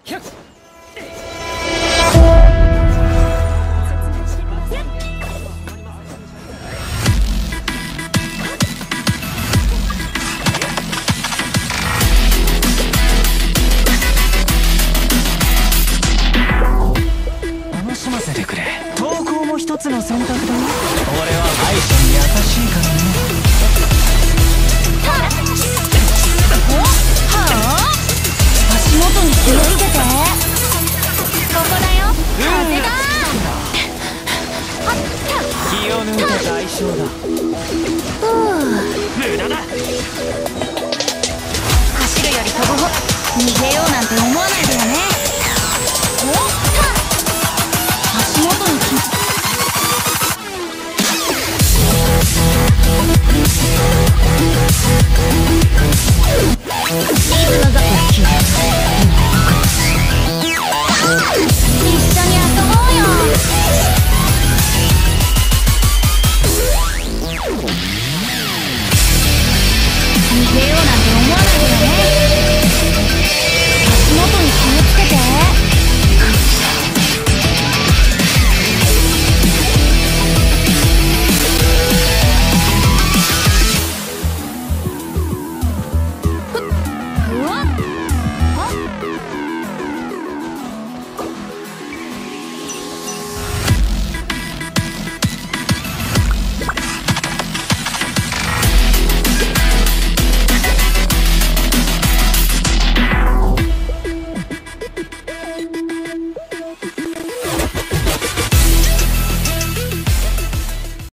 楽しませてくれ。投稿も一つの選択だよ。俺は敗者に優しいからね。 足元に気をつけて。ここだよ。風だ。 気を抜いた代償だ。無駄だ。 走るより飛ぶほ逃げようなんて思わないでよね。足元に気をつけて。リズムが大きい。